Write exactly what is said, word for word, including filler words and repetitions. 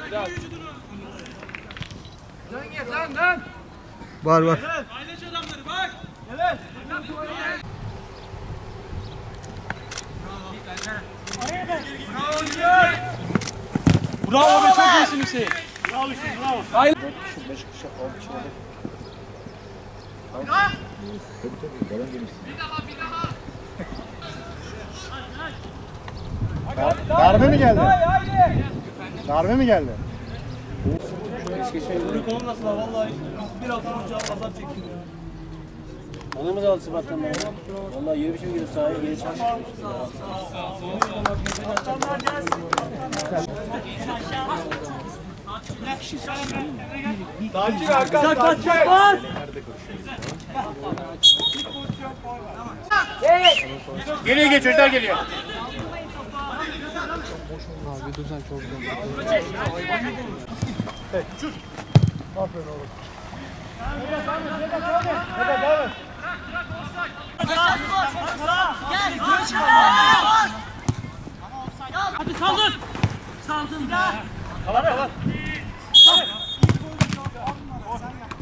Güzel. Dön gel dön dön. Var var. Paylaş adamları bak. Evet. Bravo be, çok iyisin Hüseyin. Bravo Hüseyin, bravo. Hayır. Darbe mi geldi? Darbe mi geldi? Bunu olmasın ha vallahi. Bir hafta önce azap çektim. Onu mu da aldı Sıbat'tan bana? Vallahi yürü bir şey gidiyor sahaya geri çıkmış. Takip Hakan, takip. Geliyor geç çocuklar geliyor. Abi dur sen çok güzel. Aferin oğlum. Hadi saldır. Saldın. Kalan kalan.